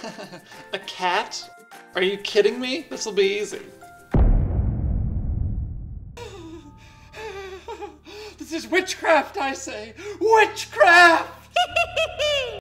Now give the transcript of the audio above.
A cat? Are you kidding me? This'll be easy. This is witchcraft, I say! Witchcraft!